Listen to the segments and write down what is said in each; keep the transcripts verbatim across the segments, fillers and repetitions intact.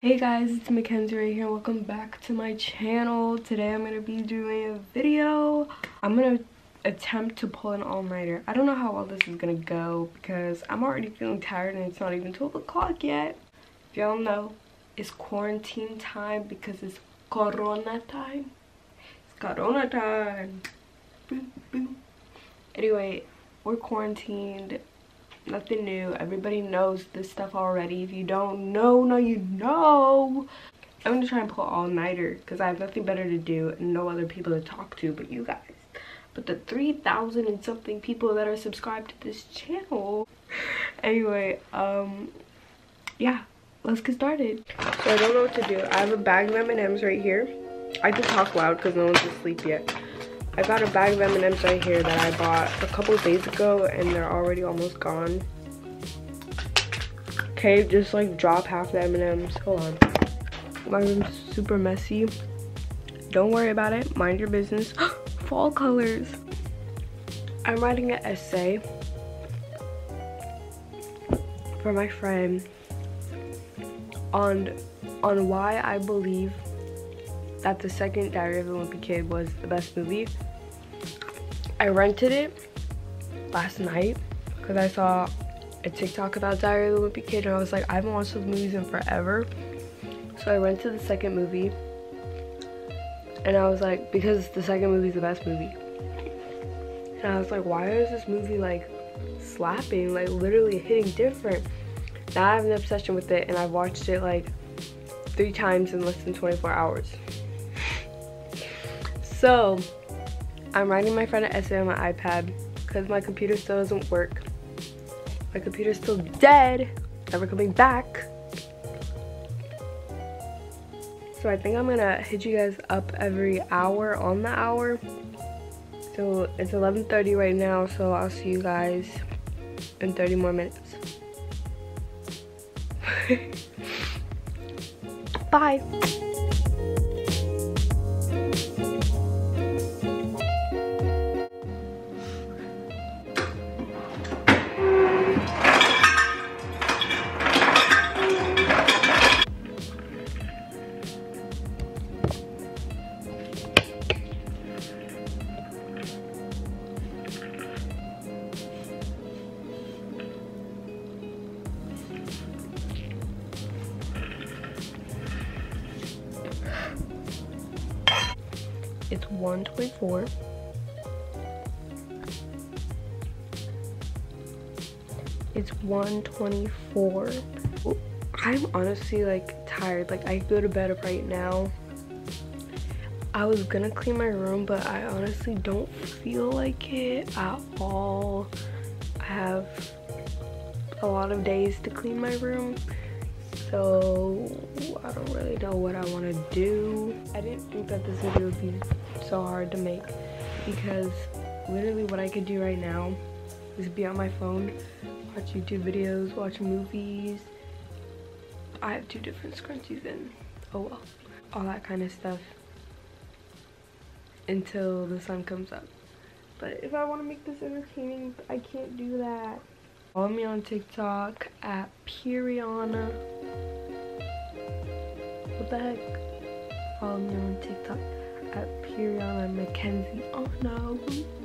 Hey guys, it's Mackenzie right here. Welcome back to my channel. Today I'm going to be doing a video. I'm going to attempt to pull an all-nighter. I don't know how well this is going to go because I'm already feeling tired and it's not even twelve o'clock yet. If y'all know, it's quarantine time because it's corona time. It's corona time. Boom, boom. Anyway, we're quarantined. Nothing new. Everybody knows this stuff already. If you don't know, now you know. I'm gonna try and pull all-nighter because I have nothing better to do and no other people to talk to but you guys. But the three thousand and something people that are subscribed to this channel. Anyway, um, yeah, let's get started. So I don't know what to do. I have a bag of M and M's right here. I can talk loud because no one's asleep yet. I got a bag of M and M's right here that I bought a couple days ago and they're already almost gone. Okay, just like drop half the M and M's. Hold on. My room's super messy. Don't worry about it. Mind your business. Fall colors. I'm writing an essay for my friend on, on why I believe that the second Diary of the Wimpy Kid was the best movie. I rented it last night because I saw a TikTok about Diary of the Wimpy Kid and I was like, I haven't watched those movies in forever. So I rented the second movie and I was like, because the second movie is the best movie. And I was like, why is this movie like slapping, like literally hitting different? Now I have an obsession with it and I've watched it like three times in less than twenty-four hours. So, I'm writing my friend an essay on my iPad because my computer still doesn't work. My computer's still dead, never coming back. So I think I'm gonna hit you guys up every hour on the hour. So it's eleven thirty right now, so I'll see you guys in thirty more minutes. Bye. It's one twenty-four. It's one twenty-four. I'm honestly like tired. Like I go to bed right now. I was gonna clean my room, but I honestly don't feel like it at all. I have a lot of days to clean my room. So I don't really know what I want to do. I didn't think that this video would be so hard to make because literally what I could do right now is be on my phone, watch YouTube videos, watch movies. I have two different scrunchies in. Oh well. All that kind of stuff until the sun comes up. But if I want to make this entertaining, I can't do that. Follow me on TikTok at Piriana. What the heck? Follow me on TikTok at Piriana Mackenzie. Oh no.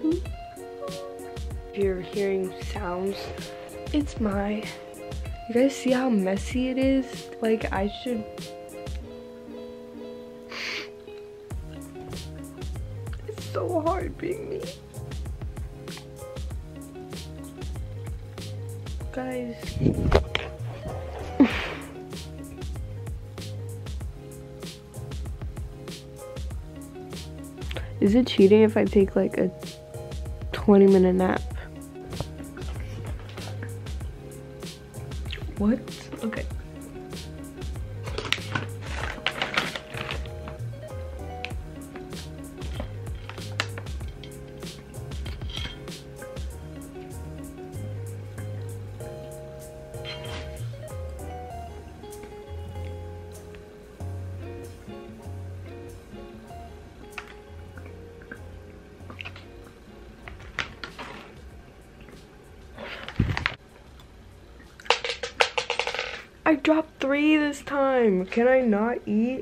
If you're hearing sounds, it's my... You guys see how messy it is? Like I should... It's so hard being me. Guys. Is it cheating if I take like a twenty minute nap? What? Okay. I dropped three this time. Can I not eat?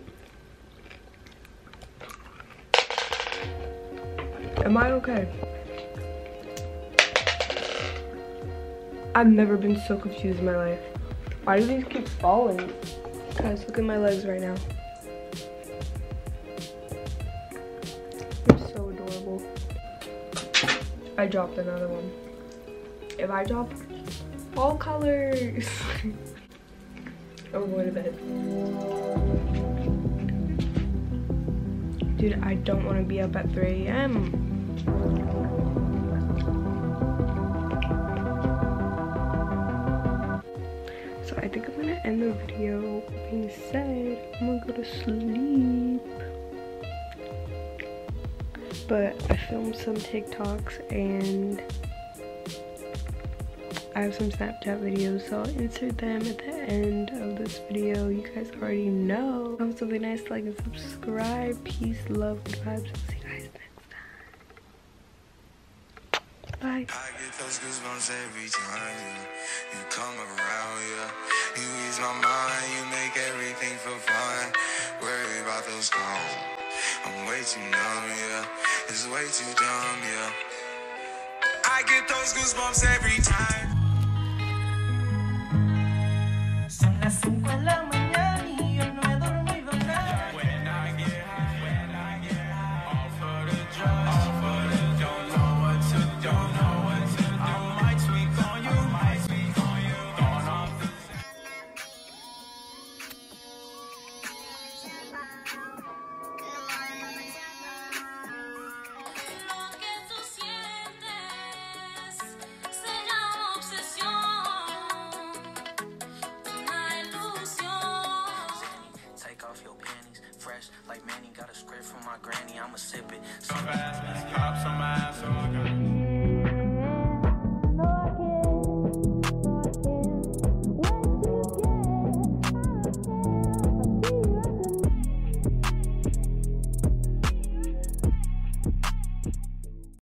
Am I okay? I've never been so confused in my life. Why do these keep falling? Guys, look at my legs right now. They're so adorable. I dropped another one. If I drop all colors, I'm going to bed. Dude, I don't want to be up at three A M So I think I'm going to end the video. Being said, I'm going to go to sleep. But I filmed some TikToks and I have some Snapchat videos, so I'll insert them at the end of this video. You guys already know. Comment something nice, like and subscribe. Peace, love, good vibes. I'll see you guys next time. Bye. I get those goosebumps every time you, you come around, yeah. You ease my mind, you make everything feel fine. Worry about those calls. I'm way too numb, yeah. It's way too dumb, yeah. I get those goosebumps every time. Son las cinco de la mañana y yo no he dormido nada. When I get high, when I get high, all for the drugs, all for the don't know what to, don't know what to do. I might speak on you, might speak on you. Gone off the like Manny got a script from my granny, I'ma sip it. So fast,